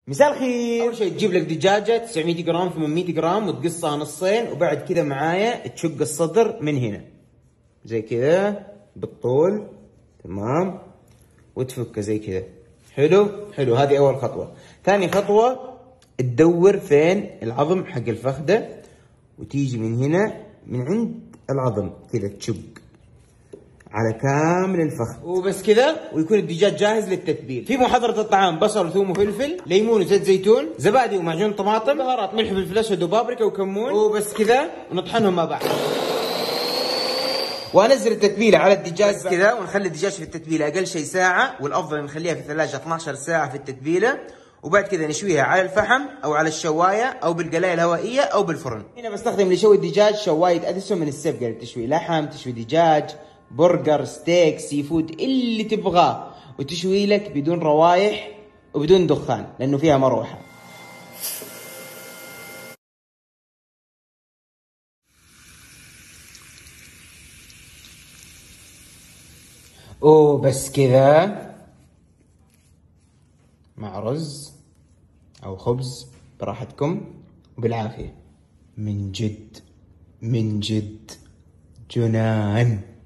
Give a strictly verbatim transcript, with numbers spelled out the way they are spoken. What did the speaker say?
مساء الخير. اول شيء تجيب لك دجاجه تسعمية جرام ثمانمية جرام وتقصها نصين، وبعد كذا معايا تشق الصدر من هنا زي كذا بالطول، تمام، وتفكه زي كذا. حلو حلو، هذه اول خطوه. ثاني خطوه تدور فين العظم حق الفخده، وتيجي من هنا من عند العظم كذا تشق على كامل الفخذ، وبس كذا ويكون الدجاج جاهز للتتبيل. في محضرة الطعام بصل وثوم وفلفل، ليمون وزيت زيتون، زبادي ومعجون طماطم، بهارات ملح وفلفل اسود وبابريكا وكمون، وبس كذا ونطحنهم مع بعض. وانزل التتبيله على الدجاج كذا، ونخلي الدجاج في التتبيله اقل شيء ساعه، والافضل نخليها في الثلاجه اثناشر ساعه في التتبيله، وبعد كذا نشويها على الفحم او على الشوايه او بالقلايه الهوائيه او بالفرن. هنا بستخدم لشوي الدجاج شوايه اديسون من السبقه اللي تشوي لحم، تشوي دجاج، برجر، ستيك، سي فود، اللي تبغاه، وتشوي لك بدون روايح وبدون دخان لانه فيها مروحه. وبس كذا مع رز او خبز براحتكم وبالعافيه. من جد من جد جنان.